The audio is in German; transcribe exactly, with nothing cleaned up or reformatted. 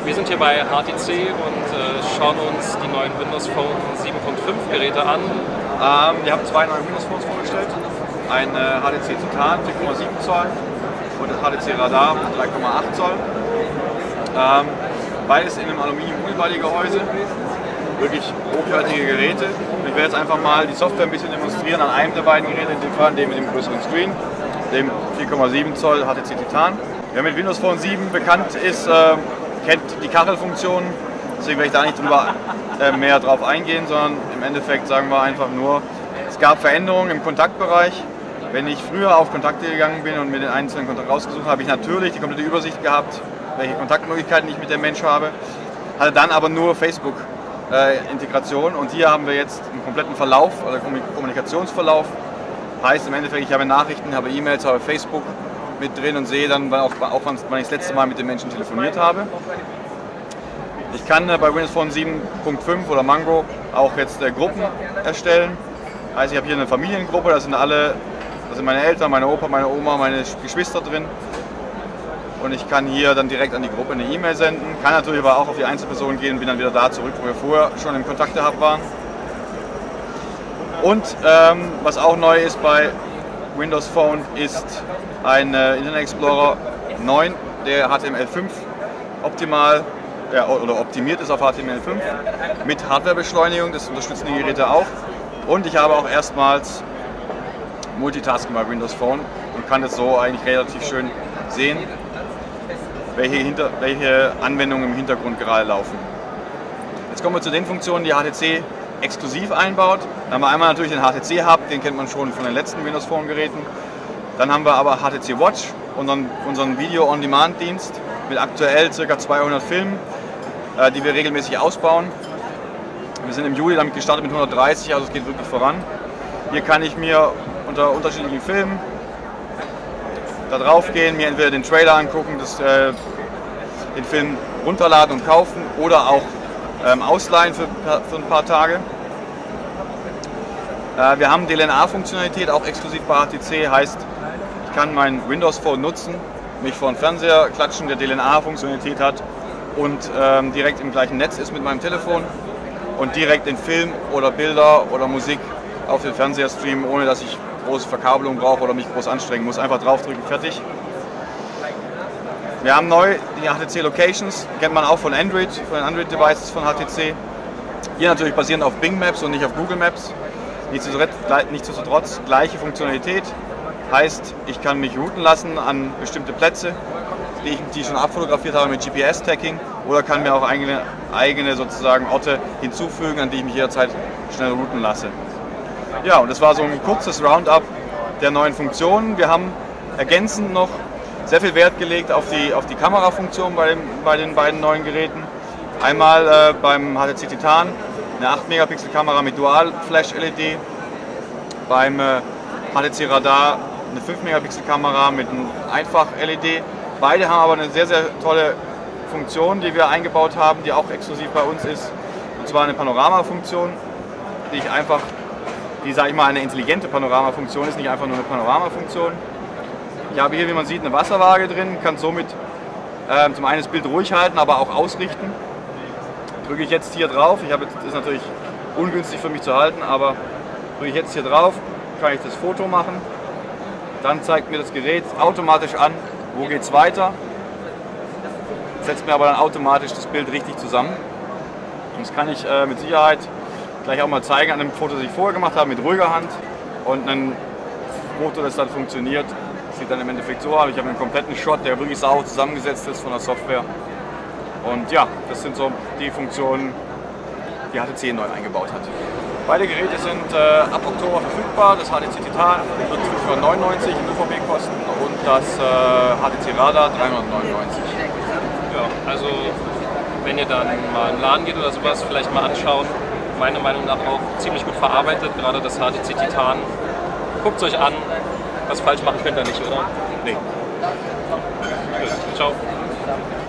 Wir sind hier bei H T C und äh, schauen uns die neuen Windows Phone sieben Punkt fünf Geräte an. Ähm, wir haben zwei neue Windows Phones vorgestellt. Ein äh, H T C Titan vier Komma sieben Zoll und das H T C Radar mit drei Komma acht Zoll. Ähm, beides in einem Aluminium-Unibody-Gehäuse. Wirklich hochwertige Geräte. Ich werde jetzt einfach mal die Software ein bisschen demonstrieren an einem der beiden Geräte, in dem Fall dem mit dem größeren Screen, dem vier Komma sieben Zoll H T C Titan. Wer mit Windows Phone sieben bekannt ist, äh, kennt die Kachelfunktion, deswegen werde ich da nicht drüber, äh, mehr drauf eingehen, sondern im Endeffekt sagen wir einfach nur, es gab Veränderungen im Kontaktbereich. Wenn ich früher auf Kontakte gegangen bin und mir den einzelnen Kontakt rausgesucht habe, habe ich natürlich die komplette Übersicht gehabt, welche Kontaktmöglichkeiten ich mit dem Mensch habe, hatte dann aber nur Facebook-Integration und hier haben wir jetzt einen kompletten Verlauf, oder Kommunikationsverlauf. Heißt im Endeffekt, ich habe Nachrichten, habe E-Mails, habe Facebook mit drin und sehe dann auch, auch wann ich das letzte Mal mit den Menschen telefoniert habe. Ich kann bei Windows Phone sieben Punkt fünf oder Mango auch jetzt äh, Gruppen erstellen. Heißt, ich habe hier eine Familiengruppe, da sind alle, da sind meine Eltern, meine Opa, meine Oma, meine Geschwister drin. Und ich kann hier dann direkt an die Gruppe eine E-Mail senden. Kann natürlich aber auch auf die Einzelperson gehen und bin dann wieder da zurück, wo wir vorher schon im Kontakt gehabt waren. Und ähm, was auch neu ist bei Windows Phone ist ein äh, Internet Explorer neun, der H T M L fünf optimal ja, oder optimiert ist auf H T M L fünf mit Hardwarebeschleunigung, das unterstützen die Geräte auch. Und ich habe auch erstmals Multitasking bei Windows Phone und kann das so eigentlich relativ schön sehen, welche, hinter, welche Anwendungen im Hintergrund gerade laufen. Jetzt kommen wir zu den Funktionen, die H T C exklusiv einbaut. Dann haben wir einmal natürlich den H T C Hub, den kennt man schon von den letzten Windows Phone Geräten. Dann haben wir aber H T C Watch, unseren, unseren Video-on-Demand-Dienst mit aktuell ca. zweihundert Filmen, äh, die wir regelmäßig ausbauen. Wir sind im Juli damit gestartet mit hundertdreißig, also es geht wirklich voran. Hier kann ich mir unter unterschiedlichen Filmen da drauf gehen, mir entweder den Trailer angucken, das, äh, den Film runterladen und kaufen oder auch ähm, ausleihen für, für ein paar Tage. Äh, wir haben D L N A-Funktionalität, auch exklusiv bei H T C, heißt, ich kann mein Windows Phone nutzen, mich vor den Fernseher klatschen, der D L N A-Funktionalität hat und ähm, direkt im gleichen Netz ist mit meinem Telefon und direkt den Film oder Bilder oder Musik auf den Fernseher streamen, ohne dass ich große Verkabelung brauche oder mich groß anstrengen muss. Einfach draufdrücken, fertig. Wir haben neu die H T C Locations, kennt man auch von Android, von den Android-Devices von H T C. Hier natürlich basierend auf Bing Maps und nicht auf Google Maps. Nichtsdestotrotz gleiche Funktionalität. Heißt, ich kann mich routen lassen an bestimmte Plätze, die ich die schon abfotografiert habe mit G P S-Tagging, oder kann mir auch eigene, eigene sozusagen Orte hinzufügen, an die ich mich jederzeit schnell routen lasse. Ja, und das war so ein kurzes Roundup der neuen Funktionen. Wir haben ergänzend noch sehr viel Wert gelegt auf die, auf die Kamerafunktion bei, dem, bei den beiden neuen Geräten. Einmal äh, beim H T C Titan eine acht Megapixel Kamera mit Dual-Flash-L E D, beim äh, H T C Radar eine fünf Megapixel Kamera mit einem Einfach-L E D. Beide haben aber eine sehr, sehr tolle Funktion, die wir eingebaut haben, die auch exklusiv bei uns ist. Und zwar eine Panorama-Funktion, die ich einfach, die sage ich mal eine intelligente Panorama-Funktion ist, nicht einfach nur eine Panorama-Funktion. Ich habe hier, wie man sieht, eine Wasserwaage drin, kann somit äh, zum einen das Bild ruhig halten, aber auch ausrichten. Drücke ich jetzt hier drauf, ich habe jetzt, das ist natürlich ungünstig für mich zu halten, aber drücke ich jetzt hier drauf, kann ich das Foto machen. Dann zeigt mir das Gerät automatisch an, wo geht es weiter. Setzt mir aber dann automatisch das Bild richtig zusammen. Und das kann ich äh, mit Sicherheit gleich auch mal zeigen an dem Foto, das ich vorher gemacht habe, mit ruhiger Hand. Und ein Foto, das dann funktioniert, sieht dann im Endeffekt so aus. Ich habe einen kompletten Shot, der wirklich sauber zusammengesetzt ist von der Software. Und ja, das sind so die Funktionen, die H T C neu eingebaut hat. Beide Geräte sind äh, ab Oktober verfügbar. Das H T C Titan wird fünfhundertneunundneunzig im Ö V B-Kosten und das äh, H T C Radar dreihundertneunundneunzig. Ja, also wenn ihr dann mal in den Laden geht oder sowas, vielleicht mal anschauen. Meiner Meinung nach auch ziemlich gut verarbeitet, gerade das H T C Titan. Guckt es euch an, was falsch machen könnt ihr nicht, oder? Nee. Gut, ciao.